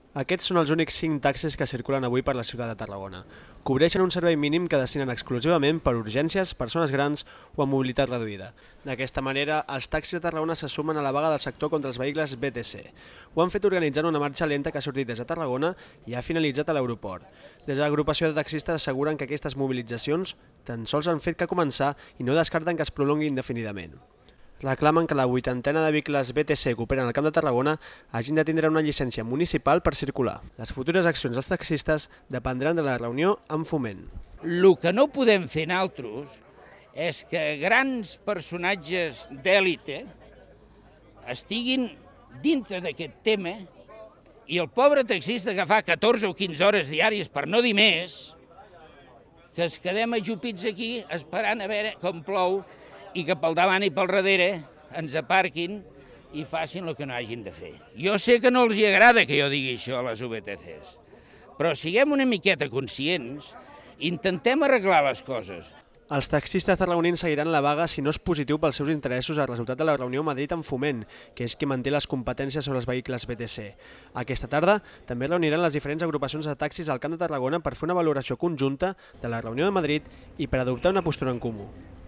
Aquests són els únics 5 taxis que circulen avui per la ciutat de Tarragona. Cobreixen un servei mínim que destinen exclusivament per urgències, persones grans o amb mobilitat reduïda. D'aquesta manera, els taxis de Tarragona se sumen a la vaga del sector contra els vehicles BTC. Ho han fet organitzant una marxa lenta que ha sortit des de Tarragona i ha finalitzat a l'aeroport. Des de l'agrupació de taxistes asseguren que aquestes mobilitzacions tan sols han fet que començar i no descarten que es prolongui indefinidament. Reclamen que la 80ena de vehicles BTC que operen al Camp de Tarragona hagin de tindre una llicència municipal per circular. Les futures accions dels taxistes dependran de la reunió amb Foment. El que no podem fer nosaltres és que grans personatges d'èlite estiguin dintre d'aquest tema i el pobre taxista que fa 14 o 15 hores diàries, per no dir més, que es quedem ajupits aquí esperant a veure com plou i que pel davant i pel darrere ens aparquin i facin el que no hagin de fer. Jo sé que no els agrada que jo digui això a les VTCs, però siguem una miqueta conscients, intentem arreglar les coses. Els taxistes tarragonins seguiran la vaga si no és positiu pels seus interessos al resultat de la reunió a Madrid amb Foment, que és qui manté les competències sobre els vehicles BTC. Aquesta tarda també reuniran les diferents agrupacions de taxis al Camp de Tarragona per fer una valoració conjunta de la reunió de Madrid i per adoptar una postura en comú.